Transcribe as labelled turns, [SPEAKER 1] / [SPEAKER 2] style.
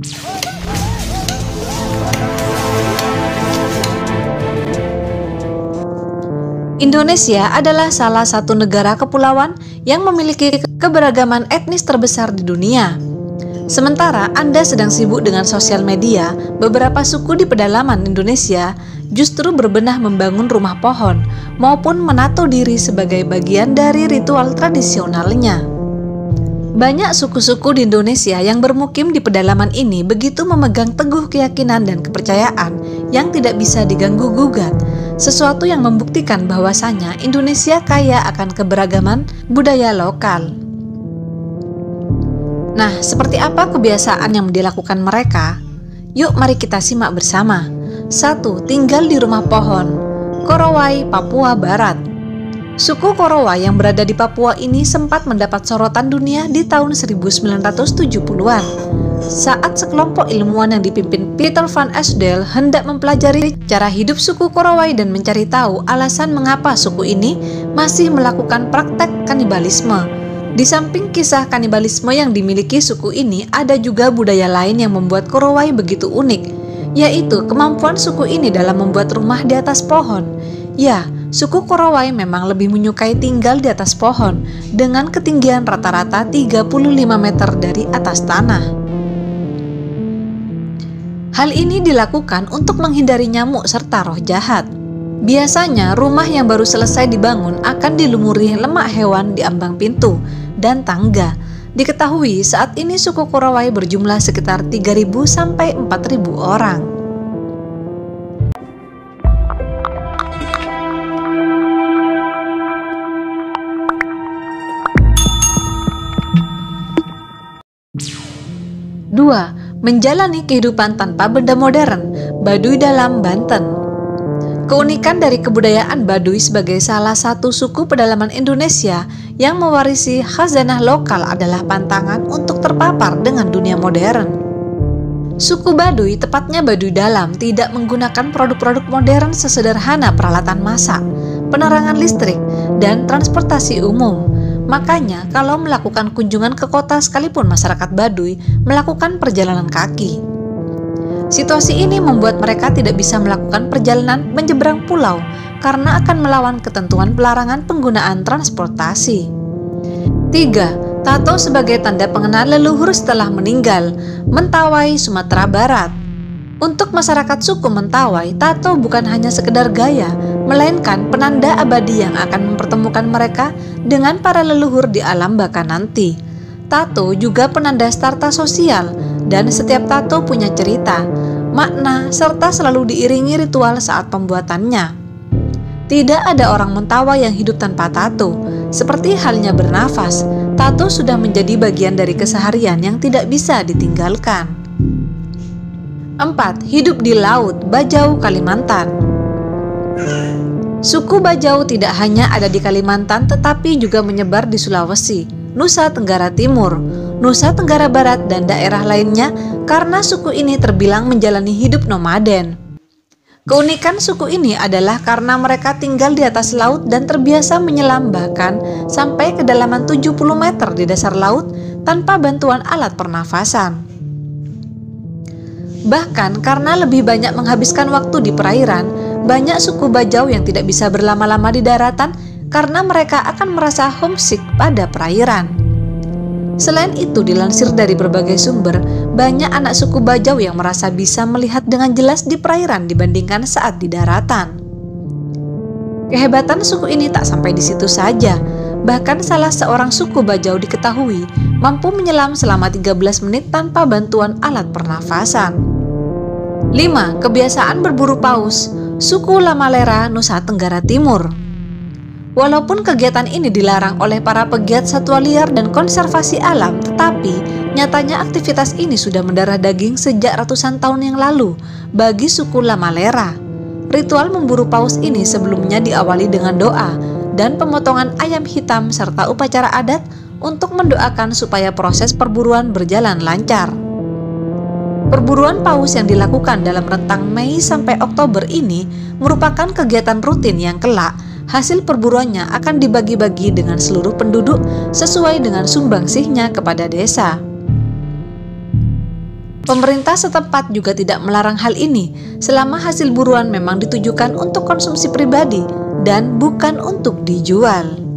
[SPEAKER 1] Indonesia adalah salah satu negara kepulauan yang memiliki keberagaman etnis terbesar di dunia. Sementara Anda sedang sibuk dengan sosial media, beberapa suku di pedalaman Indonesia justru berbenah membangun rumah pohon maupun menato diri sebagai bagian dari ritual tradisionalnya. Banyak suku-suku di Indonesia yang bermukim di pedalaman ini begitu memegang teguh keyakinan dan kepercayaan yang tidak bisa diganggu-gugat, sesuatu yang membuktikan bahwasanya Indonesia kaya akan keberagaman budaya lokal. Nah, seperti apa kebiasaan yang dilakukan mereka? Yuk mari kita simak bersama. 1. Tinggal di rumah pohon. Korowai, Papua Barat. Suku Korowai yang berada di Papua ini sempat mendapat sorotan dunia di tahun 1970-an. Saat sekelompok ilmuwan yang dipimpin Peter van Asdel hendak mempelajari cara hidup suku Korowai dan mencari tahu alasan mengapa suku ini masih melakukan praktek kanibalisme. Di samping kisah kanibalisme yang dimiliki suku ini, ada juga budaya lain yang membuat Korowai begitu unik, yaitu kemampuan suku ini dalam membuat rumah di atas pohon. Ya, suku Korowai memang lebih menyukai tinggal di atas pohon dengan ketinggian rata-rata 35 meter dari atas tanah. Hal ini dilakukan untuk menghindari nyamuk serta roh jahat. Biasanya rumah yang baru selesai dibangun akan dilumuri lemak hewan di ambang pintu dan tangga. Diketahui saat ini suku Korowai berjumlah sekitar 3.000 sampai 4.000 orang. Dua, menjalani kehidupan tanpa benda modern. Baduy dalam Banten. Keunikan dari kebudayaan Baduy sebagai salah satu suku pedalaman Indonesia yang mewarisi khazanah lokal adalah pantangan untuk terpapar dengan dunia modern. Suku Baduy, tepatnya Baduy Dalam, tidak menggunakan produk-produk modern sesederhana peralatan masak, penerangan listrik, dan transportasi umum. Makanya, kalau melakukan kunjungan ke kota sekalipun masyarakat Baduy melakukan perjalanan kaki. Situasi ini membuat mereka tidak bisa melakukan perjalanan menyeberang pulau karena akan melawan ketentuan pelarangan penggunaan transportasi. 3. Tato sebagai tanda pengenal leluhur setelah meninggal. Mentawai, Sumatera Barat. Untuk masyarakat suku Mentawai, tato bukan hanya sekedar gaya, melainkan penanda abadi yang akan mempertemukan mereka dengan para leluhur di alam baka nanti. Tato juga penanda strata sosial, dan setiap tato punya cerita, makna, serta selalu diiringi ritual saat pembuatannya. Tidak ada orang Mentawai yang hidup tanpa tato. Seperti halnya bernafas, tato sudah menjadi bagian dari keseharian yang tidak bisa ditinggalkan. 4. Hidup di laut, Bajau, Kalimantan. Suku Bajau tidak hanya ada di Kalimantan tetapi juga menyebar di Sulawesi, Nusa Tenggara Timur, Nusa Tenggara Barat, dan daerah lainnya karena suku ini terbilang menjalani hidup nomaden. Keunikan suku ini adalah karena mereka tinggal di atas laut dan terbiasa menyelam bahkan sampai kedalaman 70 meter di dasar laut tanpa bantuan alat pernafasan. Bahkan karena lebih banyak menghabiskan waktu di perairan, banyak suku Bajau yang tidak bisa berlama-lama di daratan karena mereka akan merasa homesick pada perairan. Selain itu, dilansir dari berbagai sumber, banyak anak suku Bajau yang merasa bisa melihat dengan jelas di perairan dibandingkan saat di daratan. Kehebatan suku ini tak sampai di situ saja. Bahkan salah seorang suku Bajau diketahui mampu menyelam selama 13 menit tanpa bantuan alat pernafasan. 5. Kebiasaan berburu paus. Suku Lamalera, Nusa Tenggara Timur. Walaupun kegiatan ini dilarang oleh para pegiat satwa liar dan konservasi alam, tetapi nyatanya aktivitas ini sudah mendarah daging sejak ratusan tahun yang lalu bagi suku Lamalera. Ritual memburu paus ini sebelumnya diawali dengan doa dan pemotongan ayam hitam serta upacara adat untuk mendoakan supaya proses perburuan berjalan lancar. Perburuan paus yang dilakukan dalam rentang Mei sampai Oktober ini merupakan kegiatan rutin yang kelak hasil perburuannya akan dibagi-bagi dengan seluruh penduduk sesuai dengan sumbangsihnya kepada desa. Pemerintah setempat juga tidak melarang hal ini selama hasil buruan memang ditujukan untuk konsumsi pribadi dan bukan untuk dijual.